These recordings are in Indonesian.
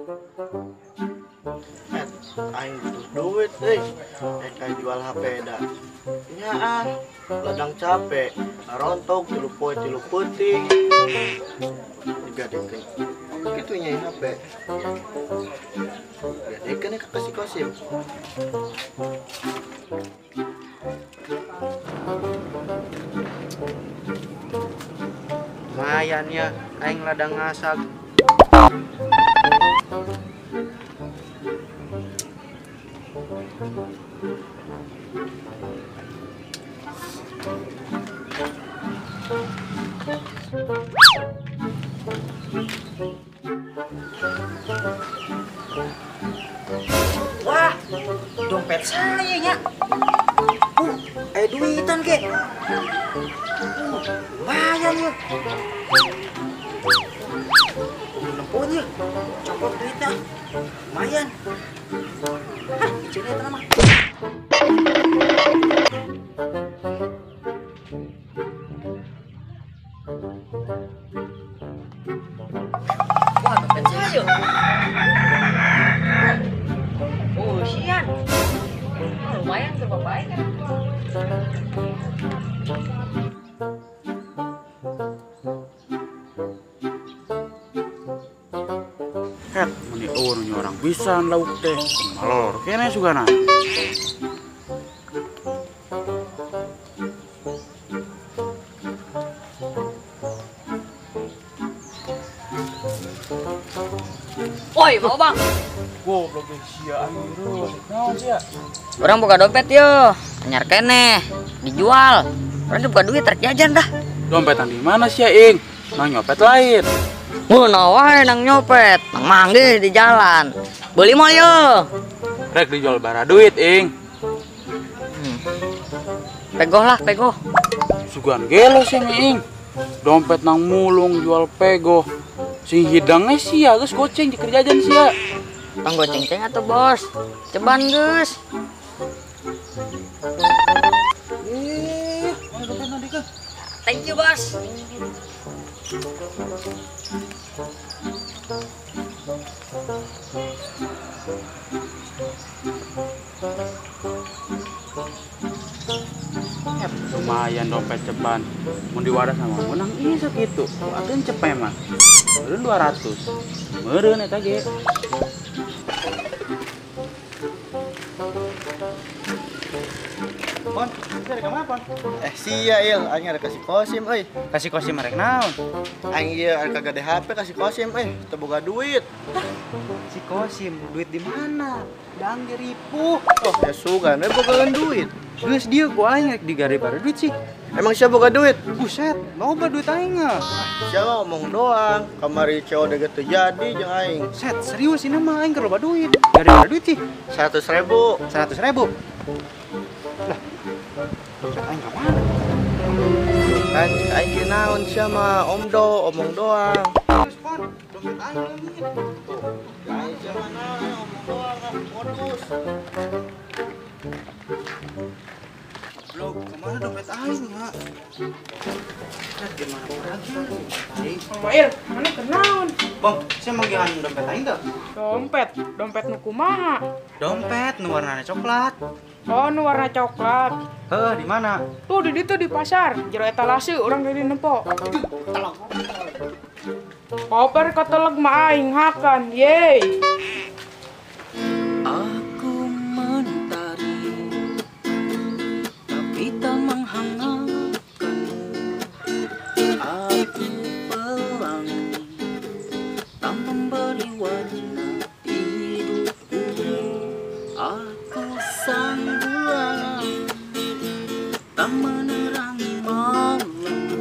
Aing butuh duit kayak jual HP dah. Nyaan, ladang capek, rontok, tilu poe, tilu peuting. Digadekeun. Kitu nya HP. Gadekeun ka kasih kosim. Lumayan ya, aing ladang ngasag. Wah, dompet saya nya. Duitan ke. Lumayan ya. Nempun ya. Copot duitnya. Lumayan. Hah, icenya eta mah. Wah, dompet saya. Oh, sian. Lumayan tuh baik kan. Meni orang bisa lauk teh malor kene sugana. Woi, mau bang? Goblok sia akhirnya. Naon sia? Orang buka dompet yo, anyar kene, dijual. Orang buka duit trek jajan dah. Dompetan di mana sia ing? Nang nyopet lain. Wae nang nyopet, nang manggih di jalan. Beli mal yo. Rek dijual bara duit ing. Pegoh lah, pegoh. Sugan gelo sia ing. Dompet nang mulung jual pego. Sing hidangnya sia geus goceng di kerjaan sia. Tong goceng-ceng atuh bos. Ceban geus. Thank you bos. Lumayan dompet ceban. Mun diwaras sama menang ieu kitu. Akeun cepet mah. Meureun 200. Meureun eta ge. Pon, cari ka mana, Pon? Sia il, aing ada kasih kosim euy. Kasih kosim merek naon? Aing ieu ada kagade HP kasih kosim teu boga duit. Si kosim, duit di mana? Dang ripuh. Oh, ya sugan we bogaeun duit. Geus dieu ku aing rek digare bare duit sih. Emang siapa boga duit? Buset, loba duit aing mah. Siapa ngomong doang, kamari COD teu jadi jeung aing. Set, serius ini mah aing keur loba duit. Gare bare duit sih. 100.000. 100.000. Lah. Aing ka mana? Kan aing ge naon sia mah omong doang. Terus Pon, dompet aing lagi. Aing sia mah naon omong doang, modus. Loh, kemana dompet aing ya? Gimana lagi? Aing. Mail, mana kenaon? Bang, saya manggihan dompet aing teh. Dompet nu kumaha? Dompet nu warnanya coklat. Oh, nu warna coklat. Heuh, di mana? Tuh di ditu di pasar, jero etalase urang dari nempo. Koper kateleg mah aing hakan, yeay. Aku mentari, tapi tak menghangatkanmu. Aku pelangi, tak memberi warna hidupku. Aku sang bulan, tak menerangi malammu.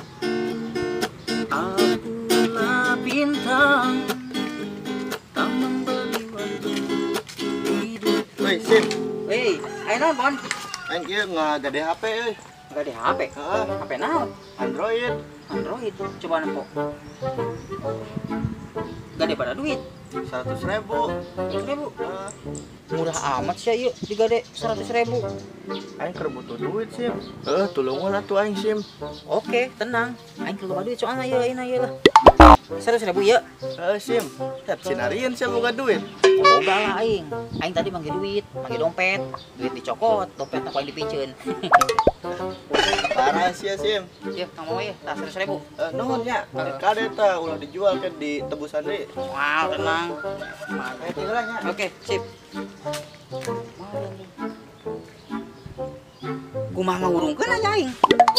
Akulah bintang, tak memberi waktu hidup. Woi, Sim. Hei, ayo naon, Bon? Aing ieu ngagade HP euy. Gak di HP? Heeh, HP naon? Android. Android, coba nempo. Gak ada pada duit. 100.000. 100.000. Murah amat sih yuk, digade 100.000. Aing keur butuh duit sim. Tulungan atuh aing sim. Oke, tenang. Aing keluar duit soalnya ya, ini lah. 100.000 ya. Sim. Tiap sinarian sim boga duit. Boga lah aing. Aing tadi manggil duit, manggil dompet. Duit dicokot, dompet aku yang dipinceun. Parah sih sim. Ya, Kang Mama ya, 100.000. Nuhun nya. Kade teh ulah dijual ke di tebusan deui. Wow, tenang. Tinggal nya. Oke, sip. Kumaha ngurungkeun anya aing?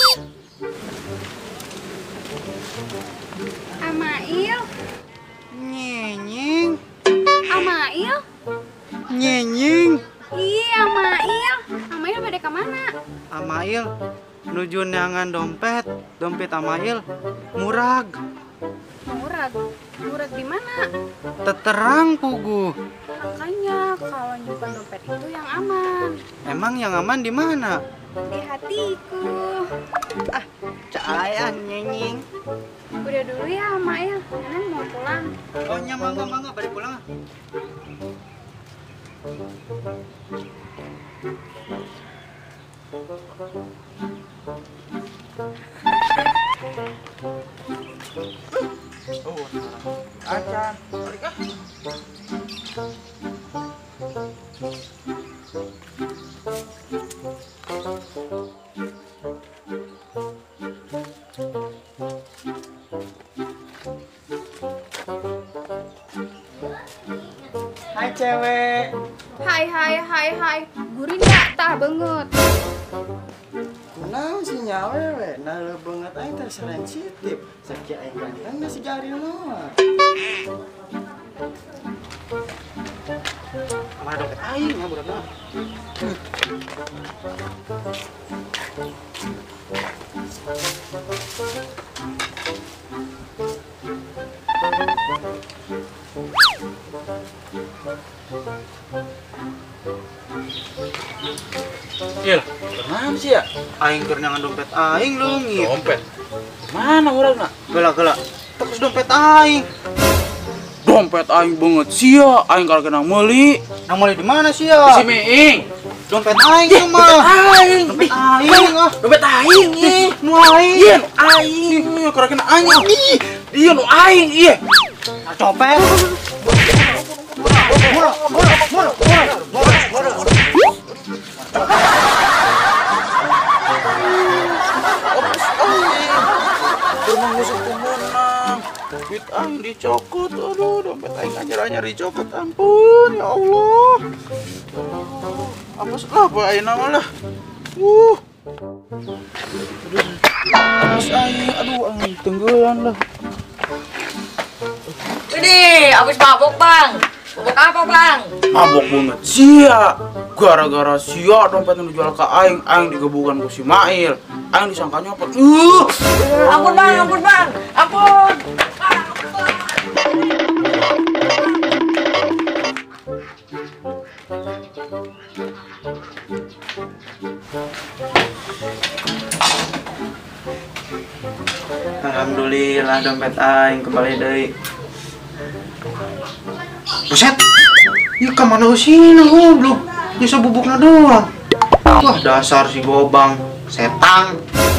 Amail, Nyenying, Amail, nyenying. iya Amail, Amail pada kemana? Amail nuju neangan dompet, dompet Amail murag. Murag, murag di mana? Teterang pugu. Makanya kalau nyimpan dompet itu yang aman, Emang yang aman di mana? di hatiku. Caayan nyenying. Udah dulu ya Amail, Nenek mau pulang. Oh nya mangga balik pulang. Acan, balik ah. Hai cewek. Hai, gurinda tah banget. Kunaon si nyawe we? Nah banget aing teh sensitif. Sakia aing ganteng da si jari mah. Mana dompet aing ya budak mah. Iya, kenapa sih ya? Aing keur nyangan dompet aing leungit. Dompet? Mana urangna? Geula. Terus dompet aing. Dompet aing banget sia, aing kalau kena meuli. Nang meuli di mana sia? Si Meing. Dompet aing mah. Dompet aing. Dompet aing ih. Nu aing. Ieu aing. Kalau kena aing. Dia nu aing ieu. Copet. Duit aing dicokot, aduh dompet aing anyar dicokot, ampun ya Allah. Apes lah apa aing nama lah. Apes aing, aduh aing tenggelam lah. Widih, habis mabok bang. Mabok apa bang? Mabok banget sia. Gara-gara sia dompet yang dijual ke aing digebukan ku si Mail. Aing disangkanya apa? Ampun bang, ampun. Alhamdulillah dompet aing kembali deui. Buset. Ieu ka mana usina goblok? Nya sabubukna doang. Wah, dasar si Gobang, setang.